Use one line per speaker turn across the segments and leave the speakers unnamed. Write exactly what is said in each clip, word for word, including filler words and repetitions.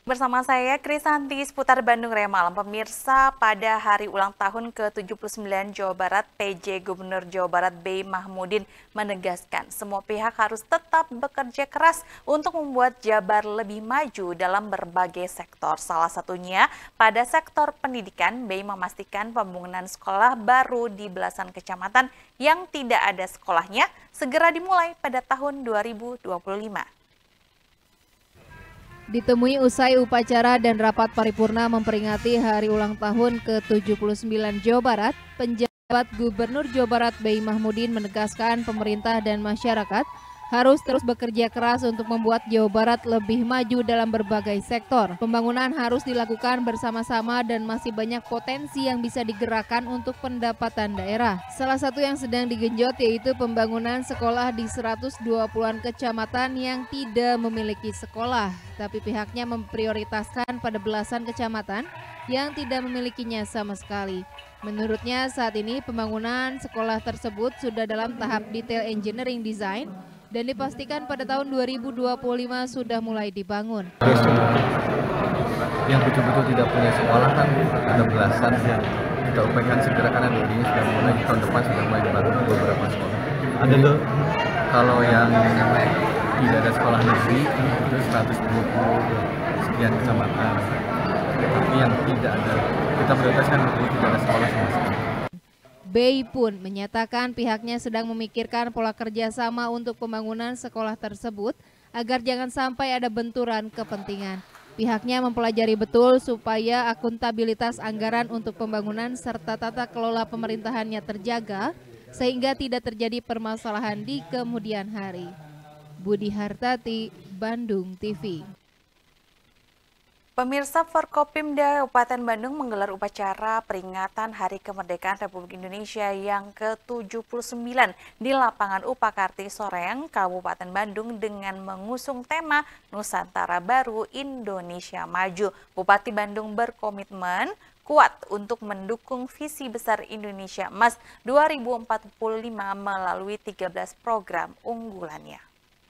Bersama saya Krisanti seputar Bandung Raya Malam. Pemirsa, pada hari ulang tahun ke tujuh puluh sembilan Jawa Barat, P J Gubernur Jawa Barat B. Mahmudin menegaskan semua pihak harus tetap bekerja keras untuk membuat Jabar lebih maju dalam berbagai sektor. Salah satunya pada sektor pendidikan, B. memastikan pembangunan sekolah baru di belasan kecamatan yang tidak ada sekolahnya segera dimulai pada tahun dua ribu dua puluh lima.
Ditemui usai upacara dan rapat paripurna memperingati hari ulang tahun ke tujuh puluh sembilan Jawa Barat, penjabat Gubernur Jawa Barat B. Mahmudin menegaskan pemerintah dan masyarakat harus terus bekerja keras untuk membuat Jawa Barat lebih maju dalam berbagai sektor. Pembangunan harus dilakukan bersama-sama dan masih banyak potensi yang bisa digerakkan untuk pendapatan daerah. Salah satu yang sedang digenjot yaitu pembangunan sekolah di seratus dua puluhan kecamatan yang tidak memiliki sekolah, tapi pihaknya memprioritaskan pada belasan kecamatan yang tidak memilikinya sama sekali. Menurutnya saat ini pembangunan sekolah tersebut sudah dalam tahap detail engineering design dan dipastikan pada tahun dua ribu dua puluh lima sudah mulai dibangun.
Yang betul-betul tidak punya sekolah kan ada belasan yang kita upayakan segera karena di ini sudah mulai tahun depan sudah mulai dibangun beberapa sekolah. Ada loh. Kalau yang tidak ada sekolah negeri itu seratus dua puluh sekian kecamatan. Tapi yang tidak ada, kita prioritaskan betul tidak ada sekolah sama sekali.
B pun menyatakan pihaknya sedang memikirkan pola kerjasama untuk pembangunan sekolah tersebut agar jangan sampai ada benturan kepentingan. Pihaknya mempelajari betul supaya akuntabilitas anggaran untuk pembangunan serta tata kelola pemerintahannya terjaga sehingga tidak terjadi permasalahan di kemudian hari. Budi Hartati, Bandung T V.
Pemirsa, Forkopimda Kabupaten Bandung menggelar upacara peringatan Hari Kemerdekaan Republik Indonesia yang ke tujuh puluh sembilan di lapangan Upakarti Soreang, Kabupaten Bandung dengan mengusung tema Nusantara Baru Indonesia Maju. Bupati Bandung berkomitmen kuat untuk mendukung visi besar Indonesia Emas dua ribu empat puluh lima melalui tiga belas program unggulannya.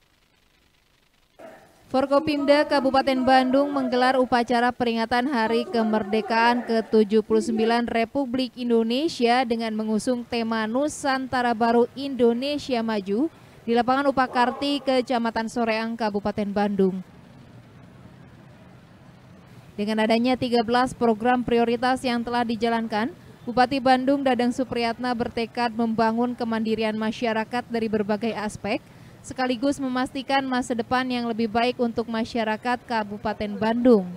Forkopimda Kabupaten Bandung menggelar upacara peringatan Hari Kemerdekaan ke tujuh puluh sembilan Republik Indonesia dengan mengusung tema Nusantara Baru Indonesia Maju di lapangan Upakarti, Kecamatan Soreang, Kabupaten Bandung. Dengan adanya tiga belas program prioritas yang telah dijalankan, Bupati Bandung Dadang Supriyatna bertekad membangun kemandirian masyarakat dari berbagai aspek, sekaligus memastikan masa depan yang lebih baik untuk masyarakat Kabupaten Bandung.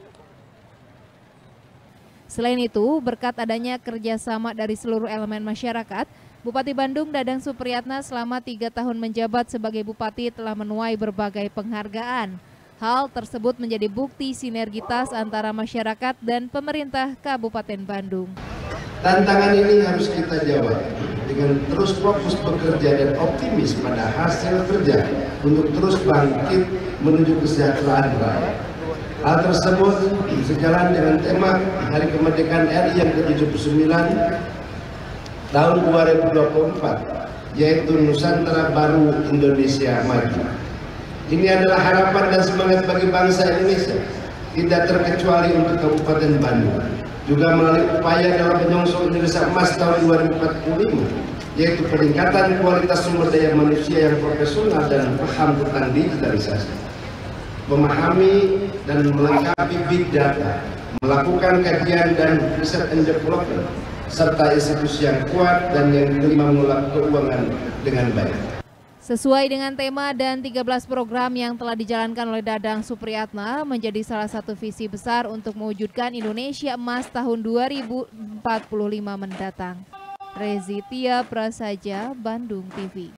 Selain itu, berkat adanya kerjasama dari seluruh elemen masyarakat, Bupati Bandung Dadang Supriyatna selama tiga tahun menjabat sebagai Bupati telah menuai berbagai penghargaan. Hal tersebut menjadi bukti sinergitas antara masyarakat dan pemerintah Kabupaten Bandung.
Tantangan ini harus kita jawab dengan terus fokus bekerja dan optimis pada hasil kerja untuk terus bangkit menuju kesejahteraan rakyat. Hal tersebut sejalan dengan tema Hari Kemerdekaan R I yang ke tujuh puluh sembilan tahun dua ribu dua puluh empat, yaitu Nusantara Baru Indonesia Maju. Ini adalah harapan dan semangat bagi bangsa Indonesia, tidak terkecuali untuk Kabupaten Bandung. Juga melalui upaya dalam menyongsong Indonesia Emas tahun dua ribu empat puluh lima, yaitu peningkatan kualitas sumber daya manusia yang profesional dan paham tentang digitalisasi, memahami dan melengkapi big data, melakukan kajian dan research and development, serta institusi yang kuat dan yang kelima mengelola keuangan dengan baik.
Sesuai dengan tema dan tiga belas program yang telah dijalankan oleh Dadang Supriyatna menjadi salah satu visi besar untuk mewujudkan Indonesia Emas tahun dua ribu empat puluh lima mendatang. Rezi Tia Prasaja, Bandung T V.